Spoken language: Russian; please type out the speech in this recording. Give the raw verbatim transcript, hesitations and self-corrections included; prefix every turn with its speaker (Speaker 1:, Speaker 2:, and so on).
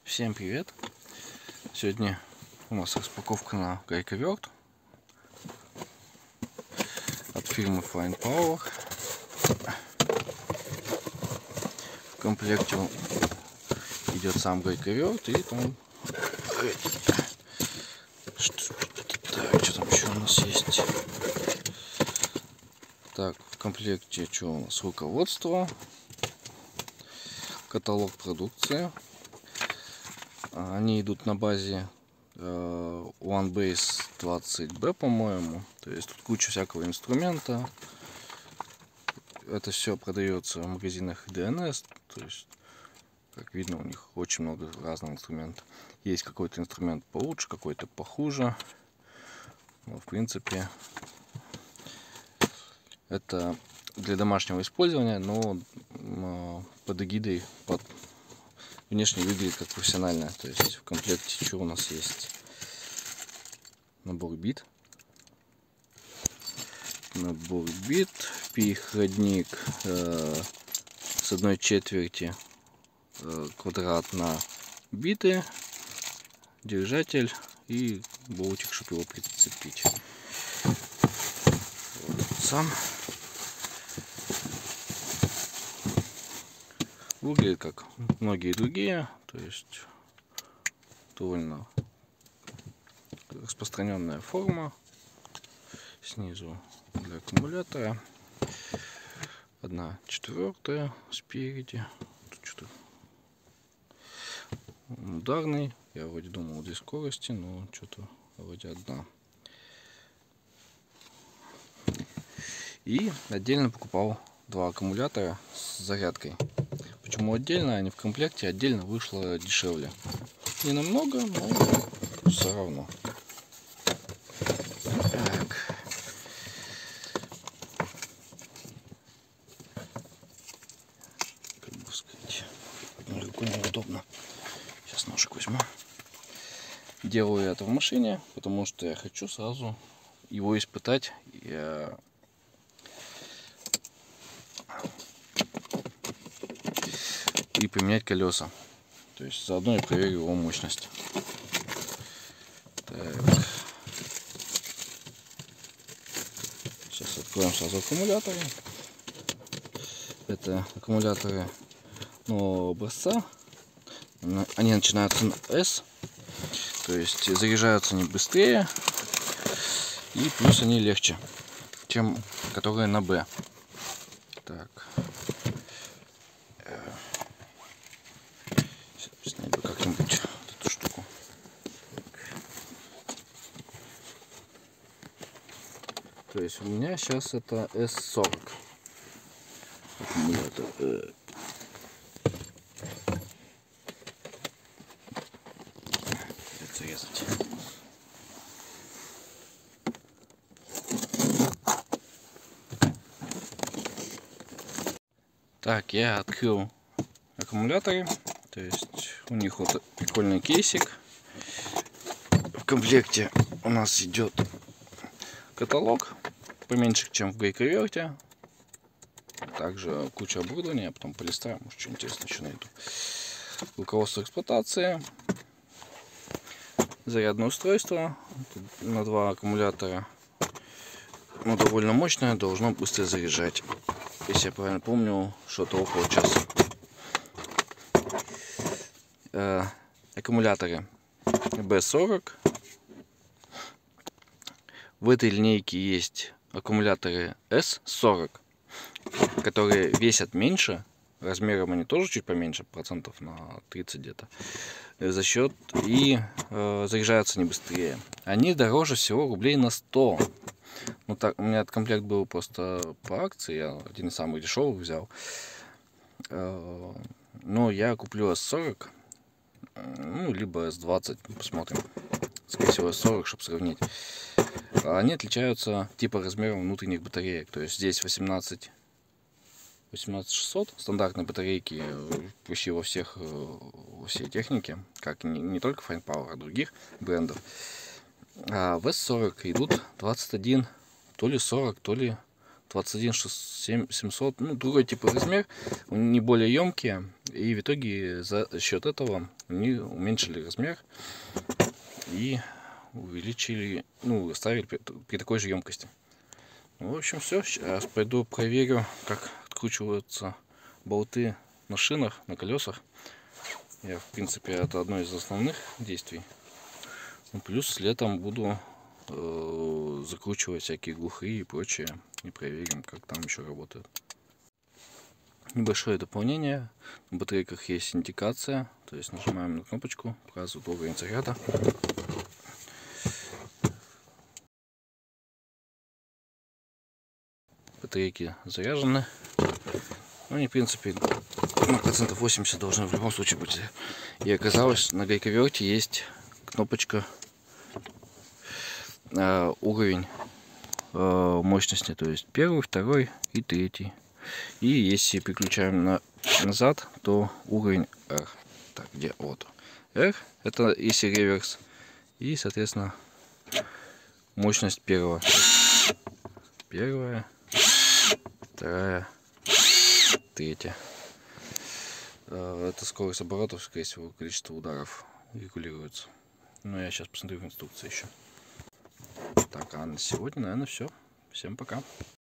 Speaker 1: Всем привет! Сегодня у нас распаковка на гайковерт от фирмы Fine Power. В комплекте идет сам гайковерт и там... Что, так, что там еще у нас есть? Так, в комплекте что у нас? Руководство, каталог продукции. Они идут на базе э, OneBase двадцать бэ, по-моему. То есть тут куча всякого инструмента. Это все продается в магазинах ди эн эс. То есть, как видно, у них очень много разных инструментов. Есть какой-то инструмент получше, какой-то похуже. Но, в принципе, это для домашнего использования, но э, под эгидой, под внешне выглядит как профессионально. То есть в комплекте что у нас есть? Набор бит. Набор бит. Переходник э, с одной четверти э, квадрат на биты. Держатель и болтик, чтобы его прицепить. Вот сам. Выглядит как многие другие, то есть довольно распространенная форма. Снизу для аккумулятора. Одна четвертая спереди. Тут что-то ударный. Я вроде думал две скорости, но что-то вроде одна. И отдельно покупал два аккумулятора с зарядкой. Почему отдельно, а не в комплекте? Отдельно вышло дешевле. Не намного, но все равно. Так. Как бы сказать, рукой неудобно. Сейчас ножик возьму. Делаю я это в машине, потому что я хочу сразу его испытать. Я... и поменять колеса. То есть заодно я проверю его мощность. Так. Сейчас откроем сразу аккумуляторы. Это аккумуляторы нового образца. Они начинаются на S. То есть заряжаются они быстрее. И плюс они легче, чем которые на B. Так. Снять бы как-нибудь эту штуку. То есть у меня сейчас это эс сорок. Аккумулятор. Придется резать. Так, я открыл аккумуляторы. То есть у них вот прикольный кейсик. В комплекте у нас идет каталог, поменьше, чем в гайковерте. Также куча оборудования, я потом полистаю, может что интересное еще найду. Руководство эксплуатации. Зарядное устройство на два аккумулятора. Но довольно мощное, должно быстро заряжать. Если я правильно помню, что-то около часа. Э, аккумуляторы бэ сорок. В этой линейке есть аккумуляторы эс сорок, которые весят меньше. Размером они тоже чуть поменьше, процентов на тридцать где-то. За счет и э, заряжаются не быстрее. Они дороже всего рублей на сто. Ну так, у меня этот комплект был просто по акции, я один из самых дешевых взял. Э, но я куплю эс сорок, ну либо эс двадцать, посмотрим. Скорее всего эс сорок, чтобы сравнить. Они отличаются типа размером внутренних батареек. То есть здесь восемнадцать шестьсот, стандартные батарейки почти во всех, во всей технике, как не, не только Fine Power, а других брендов. А в эс сорок идут двадцать один, то ли сорок, то ли двадцать один семьсот, ну, другой типа размер, они более емкие, и в итоге за счет этого они уменьшили размер и увеличили, ну, оставили при, при такой же емкости. Ну, в общем, все. Сейчас пойду проверю, как откручиваются болты на шинах, на колесах. Я, в принципе, это одно из основных действий. Ну, плюс летом буду э, закручивать всякие глухие и прочее. И проверим, как там еще работает. Небольшое дополнение. На батарейках есть индикация. То есть нажимаем на кнопочку, показывает уровень заряда. Батарейки заряжены. Ну, они, в принципе, на процентов восемьдесят должны в любом случае быть. И оказалось, на гайковерте есть кнопочка э, уровень э, мощности. То есть первый, второй и третий. И если переключаем на назад, то уровень R. Так, где? Вот. R это если реверс. И, соответственно, мощность первого. Первая, вторая, третья. Это скорость оборотов, скорее всего, количество ударов регулируется. Но я сейчас посмотрю в инструкции еще. Так, а на сегодня, наверное, все. Всем пока.